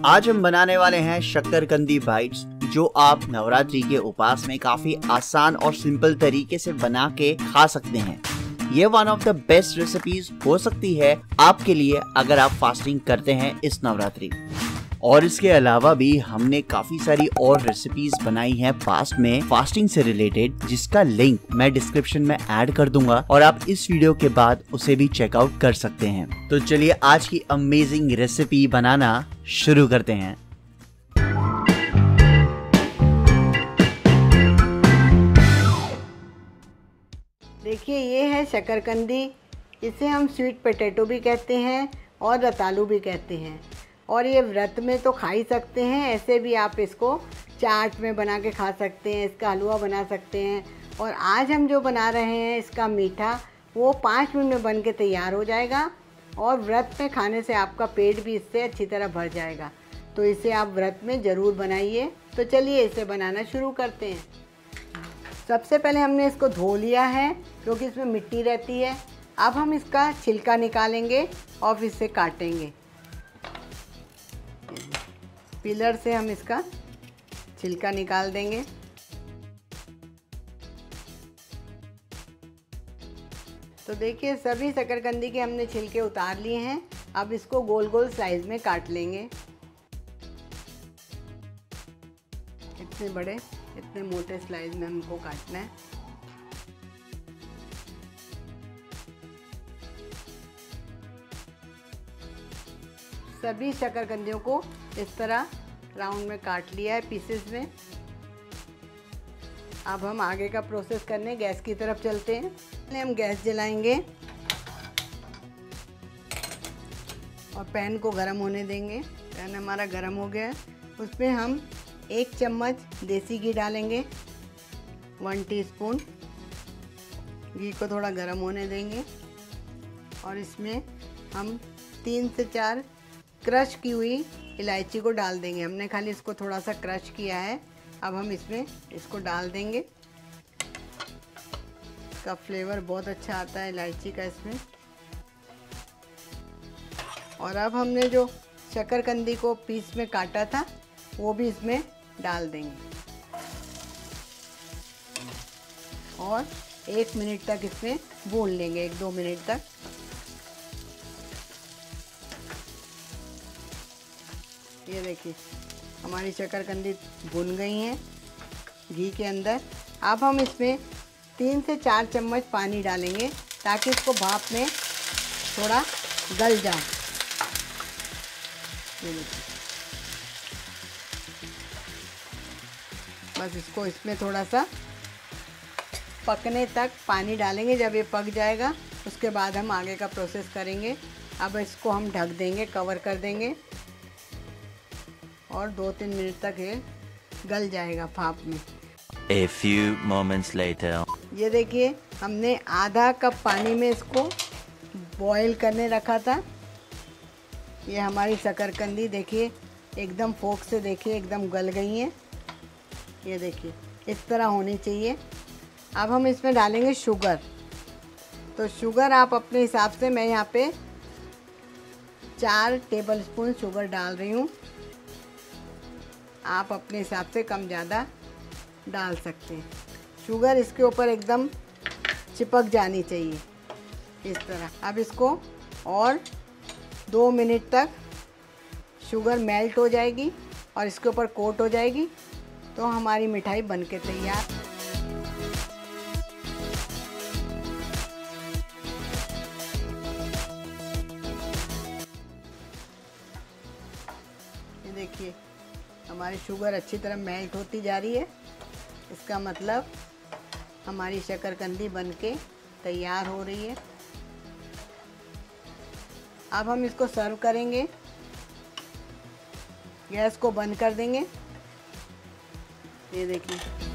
आज हम बनाने वाले हैं शक्करकंदी बाइट्स, जो आप नवरात्रि के उपास में काफी आसान और सिंपल तरीके से बना के खा सकते हैं। ये one of the best recipes हो सकती है आपके लिए अगर आप फास्टिंग करते हैं इस नवरात्रि। और इसके अलावा भी हमने काफी सारी और रेसिपीज बनाई हैं पास्ट में फास्टिंग से रिलेटेड, जिसका लिंक मैं डिस्क्रिप्शन में ऐड कर दूंगा और आप इस वीडियो के बाद उसे भी चेकआउट कर सकते हैं। तो चलिए आज की अमेजिंग रेसिपी बनाना शुरू करते हैं। देखिए, ये है शकरकंदी। इसे हम स्वीट पोटैटो भी कहते हैं और रतालू भी कहते हैं। और ये व्रत में तो खा ही सकते हैं, ऐसे भी आप इसको चाट में बना के खा सकते हैं, इसका हलवा बना सकते हैं। और आज हम जो बना रहे हैं इसका मीठा, वो 5 मिनट में बन के तैयार हो जाएगा और व्रत में खाने से आपका पेट भी इससे अच्छी तरह भर जाएगा। तो इसे आप व्रत में ज़रूर बनाइए। तो चलिए इसे बनाना शुरू करते हैं। सबसे पहले हमने इसको धो लिया है क्योंकि इसमें मिट्टी रहती है। अब हम इसका छिलका निकालेंगे और फिर इसे काटेंगे। पिलर से हम इसका छिलका निकाल देंगे। तो देखिए, सभी शकरकंदी के हमने छिलके उतार लिए हैं। अब इसको गोल गोल स्लाइस में काट लेंगे। इतने बड़े, इतने मोटे स्लाइस में हमको काटना है। सभी शकरकंदियों को इस तरह राउंड में काट लिया है, पीसेस में। अब हम आगे का प्रोसेस करने गैस की तरफ चलते हैं। पहले हम गैस जलाएंगे और पैन को गरम होने देंगे। पैन हमारा गरम हो गया है। उसमें हम 1 चम्मच देसी घी डालेंगे, 1 टीस्पून। घी को थोड़ा गरम होने देंगे और इसमें हम 3 से 4 क्रश की हुई इलायची को डाल देंगे। हमने खाली इसको थोड़ा सा क्रश किया है। अब हम इसमें इसको डाल देंगे। इसका फ्लेवर बहुत अच्छा आता है इलायची का इसमें। और अब हमने जो शकरकंदी को पीस में काटा था वो भी इसमें डाल देंगे और 1 मिनट तक इसमें भून लेंगे, 1-2 मिनट तक। ये देखिए, हमारी शकरकंदी भुन गई हैं घी के अंदर। अब हम इसमें 3 से 4 चम्मच पानी डालेंगे ताकि इसको भाप में थोड़ा गल जाए। बस इसको इसमें थोड़ा सा पकने तक पानी डालेंगे। जब ये पक जाएगा उसके बाद हम आगे का प्रोसेस करेंगे। अब इसको हम ढक देंगे, कवर कर देंगे और 2-3 मिनट तक ये गल जाएगा भाप में। A few moments later. ये देखिए, हमने आधा कप पानी में इसको बॉईल करने रखा था। ये हमारी शकरकंदी देखिए एकदम फोक से देखिए एकदम गल गई है। ये देखिए इस तरह होनी चाहिए। अब हम इसमें डालेंगे शुगर। तो शुगर आप अपने हिसाब से, मैं यहाँ पे 4 टेबलस्पून शुगर डाल रही हूँ। आप अपने हिसाब से कम ज़्यादा डाल सकते हैं। शुगर इसके ऊपर एकदम चिपक जानी चाहिए इस तरह। अब इसको और 2 मिनट तक शुगर मेल्ट हो जाएगी और इसके ऊपर कोट हो जाएगी तो हमारी मिठाई बनके तैयार। ये देखिए, हमारी शुगर अच्छी तरह मेल्ट होती जा रही है। इसका मतलब हमारी शकरकंदी बनके तैयार हो रही है। अब हम इसको सर्व करेंगे। गैस को बंद कर देंगे। ये देखिए।